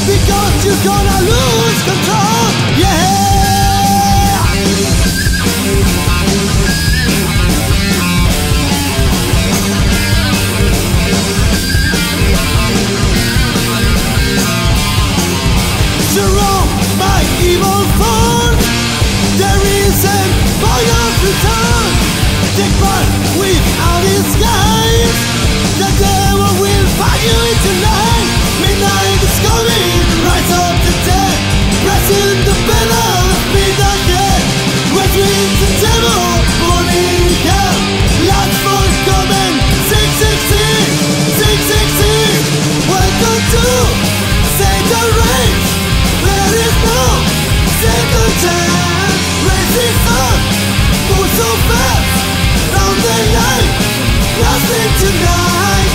because you're gonna lose control. Yeah. Surround by evil force, there isn't point of return. Take part without disguise, the devil will find you in tonight. Midnight is coming, rise of the dead, pressing the pedal, speed ahead. West winds the devil, born in hell, last for coming, 666, 666. Welcome to Satan Race, there is no second chance. Race is on, move so fast, round the line, lasting tonight.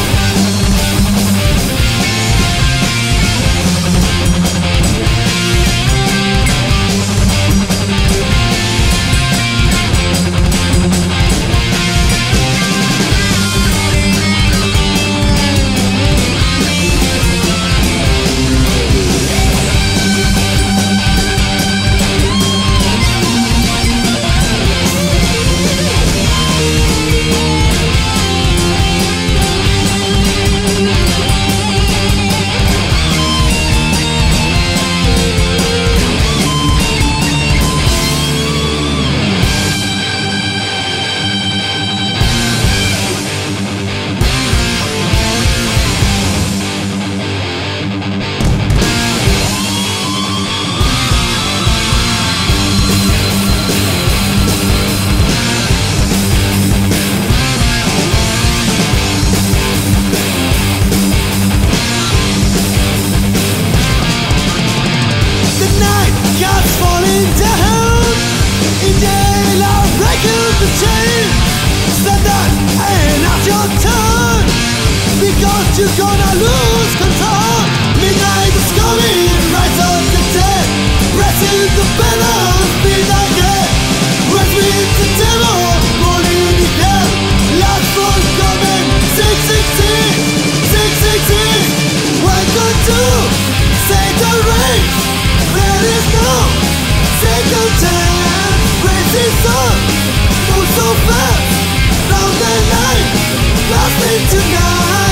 Because you're gonna lose control. Midnight is coming, rise of the dead, pressing the pedal, speed ahead. West with the devil, born in hell, last for coming, 666, 666. Welcome to Satan Race, there is no second chance. Race is on, move so fast, round the line, lasting tonight.